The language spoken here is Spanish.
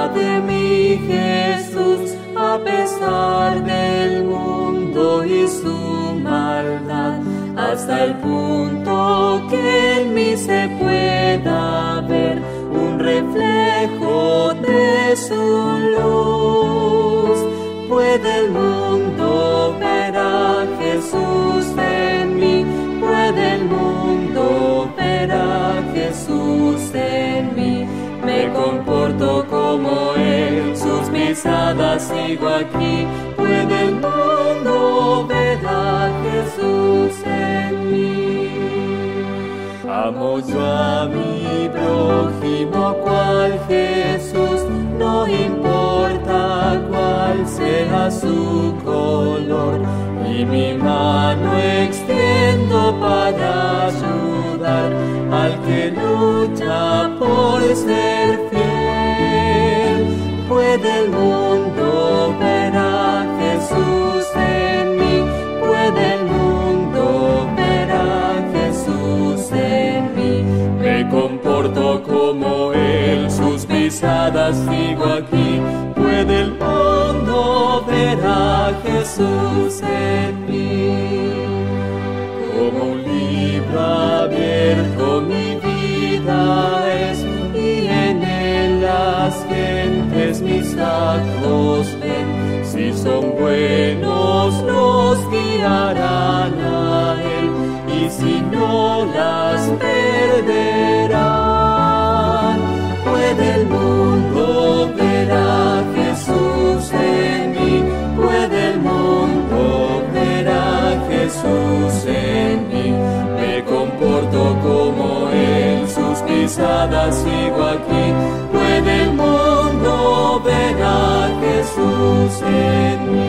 de mí, Jesús, a pesar del mundo y su maldad, hasta el punto que en mí se pueda ver un reflejo de su luz. Puede el mundo ver a Jesús en mí, puede el mundo ver a Jesús en mí. Me comporto como Él, sus pisadas sigo aquí. Puede el mundo ver a Jesús en mí. Amo yo a mi prójimo cual Jesús, no importa cuál sea su color, y mi mano extiendo para ayudar al que lucha por ser fiel. Puede el mundo ver a Jesús en mí, puede el mundo ver a Jesús en mí. Me comporto como Él, sus pisadas sigo aquí. Puede el mundo ver a Jesús en mí. Como un libro abierto mi vida es, y en él las gentes mis actos ven. Si son buenos los guiarán a Él, y si no las perderán. Puede el mundo ver a Jesús en mí, puede el mundo ver a Jesús en mí. Me comporto como Él, sus pisadas sigo aquí. Puede el mundo ver a Jesús en mí.